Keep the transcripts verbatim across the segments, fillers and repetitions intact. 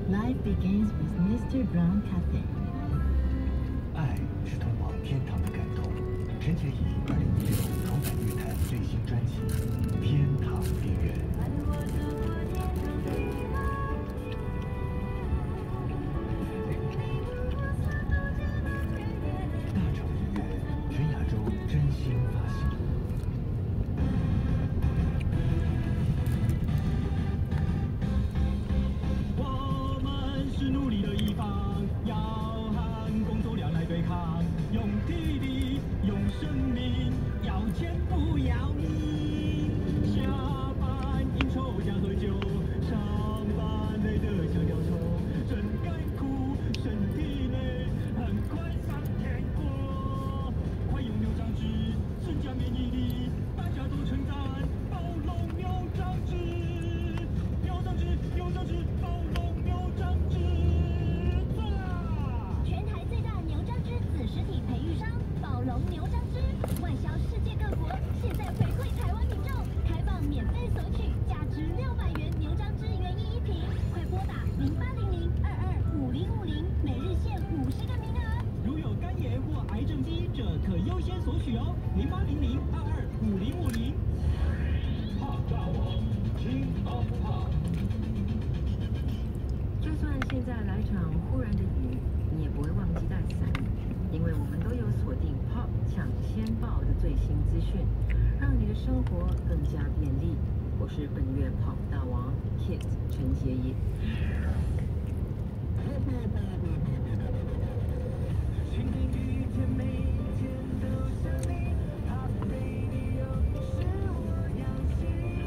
Life begins with Mister Brown Cafe。 爱是通往天堂的感动。陈洁仪二零一六重返乐坛最新专辑《天堂边缘》。大成音乐全亚洲真心发行。 我们是努力的一方，要和工作量来对抗，用体力，用生命，要钱不要命。下班应酬加喝酒，上班累得像条虫，真该苦，身体累，很快上天国。快用牛长直，增加免疫力，大家都称赞，暴龙牛长直，牛长直，牛长直，暴龙牛长直，对啦！ 全台最大牛樟芝子实体培育商宝龙牛樟芝，外销世界各国，现在回馈台湾民众，开放免费索取价值六百元牛樟芝原液一瓶，快拨打零八零零二二五零五零，每日限五十个名额。 如有肝炎或癌症基因者，可优先索取哦，零八零零二二五零五零。 怕炸王，King of Pop。 就算现在来场忽然的雨，你也不会忘记带伞，因为我们都有锁定 Pop 抢先报的最新资讯，让你的生活更加便利。我是本月 Pop 大王 Kit 陈洁仪。 请你一天每一天都想你 ，Pop Radio 是我要听，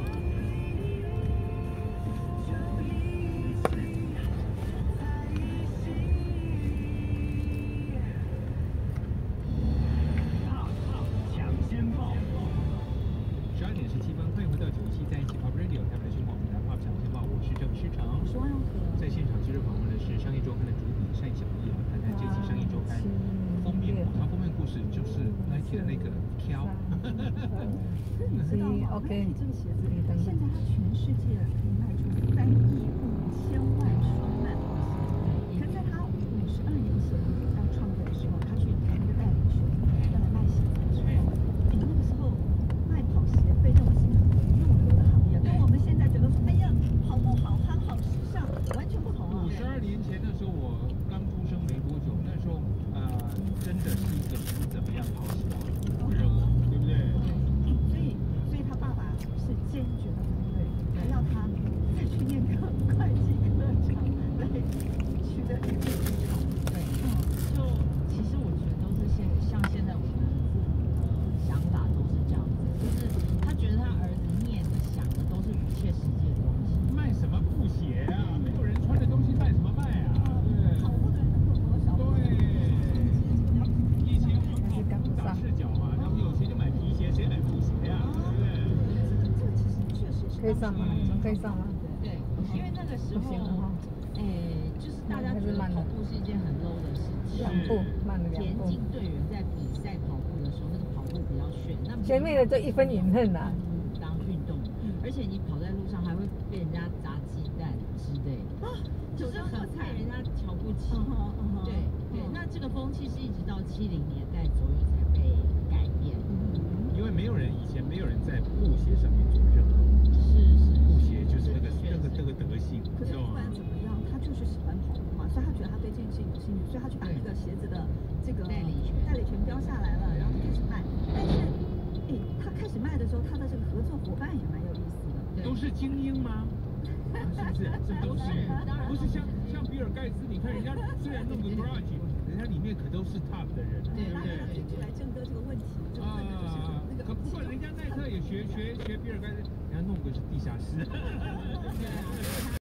就一起在一起。Pop Pop 抢先报。 十二点十七分，欢迎回到九一七在一起 Pop Radio 台北的新广播台 Pop 抢先报，我是郑诗成。 我是汪永和。 在现场接受访问的是商业周刊的主笔单小艺啊，谈谈这期商业周刊封面，它封面故事就是 Nike 的那个挑。 你知道吗？ OK 你这个鞋子，现在它全世界可以卖出三亿五千万双卖跑鞋。可是在他五十二年前要创业的时候，他去谈那个代理权，要来卖鞋子的时候，你那个时候卖跑鞋被认为是一个很入流的行业，跟我们现在觉得说，哎呀，好不好看、好时尚，完全不同啊。 五十二年前的时候，我刚出生没多久，那时候呃，真的是一个不怎么样跑时髦的任务，对不对？ 所以，所以他爸爸是坚决的反对，还要他再去念个会计科长来取得这个执照。 对，就其实我觉得都是现像现在我们的父母的想法都是这样子，就是他觉得他儿子念的、想的都是不切实际的东西。 卖什么布鞋啊？没有人穿的东西卖什么卖啊？对跑步的人能有多少？ 对，以前我们跑步打赤脚嘛，然后有钱就买皮鞋，谁买布鞋呀？对不对？ 这个其实确实是可以上吗？可以上吗？ 对，因为那个时候，诶，就是大家觉得跑步是一件很 low 的事情。 两步，慢了两田步。 径队员在比赛跑步的时候，那个跑步比较炫，那前面的就一分饮恨呐。 当运动，而且你跑在路上还会被人家砸鸡蛋之类的，就是很被人家瞧不起。对对，那这个风气是一直到七零年代左右才被改变。 因为没有人以前没有人在布鞋上面做任何， 是是， 布鞋就是那个那个那个德性， 可是不管怎么样，他就是喜欢跑步嘛，所以他觉得他对这件事情有兴趣，所以他去把那个鞋子的这个代理权代理权标下来了，然后就开始卖。但是，哎，他开始卖的时候，他的这个合作伙伴也蛮有意思的。 都是精英吗？是不是？这都是，不是像像比尔盖茨，你看人家虽然弄个 garage， 人家里面可都是 top 的人，对不对？ 进去来郑哥这个问题，就问的就是那个。 可不过人家耐克也学学学比尔盖茨，人家弄个是地下室。